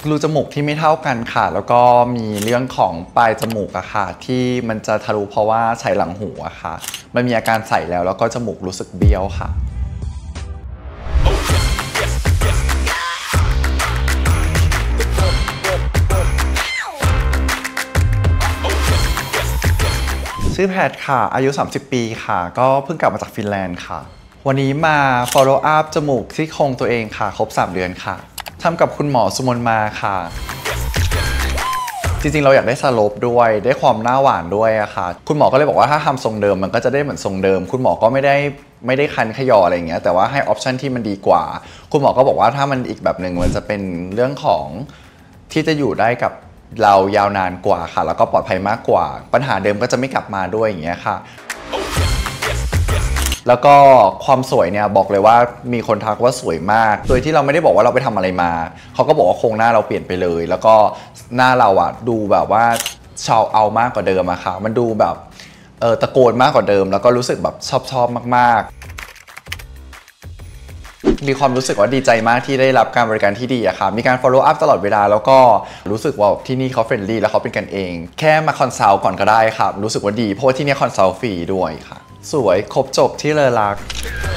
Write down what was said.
รูจมูกที่ไม่เท่ากันค่ะแล้วก็มีเรื่องของปลายจมูกอะค่ะที่มันจะทะลุเพราะว่าใช้หลังหูอะค่ะมันมีอาการใส่แล้วก็จมูกรู้สึกเบี้ยวค่ะชื่อแพทค่ะอายุ 30 ปีค่ะก็เพิ่งกลับมาจากฟินแลนด์ค่ะวันนี้มา follow up จมูกซี่โครงตัวเองค่ะครบ 3 เดือนค่ะทำกับคุณหมอสุมนมาค่ะจริงๆเราอยากได้สโลปด้วยได้ความหน้าหวานด้วยอะค่ะคุณหมอก็เลยบอกว่าถ้าทำทรงเดิมมันก็จะได้เหมือนทรงเดิมคุณหมอก็ไม่ได้คันขยออะไรอย่างเงี้ยแต่ว่าให้ออปชันที่มันดีกว่าคุณหมอก็บอกว่าถ้ามันอีกแบบหนึ่งมันจะเป็นเรื่องของที่จะอยู่ได้กับเรายาวนานกว่าค่ะแล้วก็ปลอดภัยมากกว่าปัญหาเดิมก็จะไม่กลับมาด้วยอย่างเงี้ยค่ะแล้วก็ความสวยเนี่ยบอกเลยว่ามีคนทักว่าสวยมากโดยที่เราไม่ได้บอกว่าเราไปทำอะไรมาเขาก็บอกว่าโครงหน้าเราเปลี่ยนไปเลยแล้วก็หน้าเราอะดูแบบว่าชาวเอามากกว่าเดิมอะค่ะมันดูแบบตะโกนมากกว่าเดิมแล้วก็รู้สึกแบบชอบมากๆมีความรู้สึกว่าดีใจมากที่ได้รับการบริการที่ดีอะค่ะมีการ follow up ตลอดเวลาแล้วก็รู้สึกว่าที่นี่เขาเฟรนลี่แล้วเขาเป็นกันเองแค่มาคอนซัลท์ก่อนก็ได้ค่ะรู้สึกว่าดีเพราะว่าที่นี่คอนซัลท์ฟรีด้วยค่ะสวยครบจบที่เลอลัก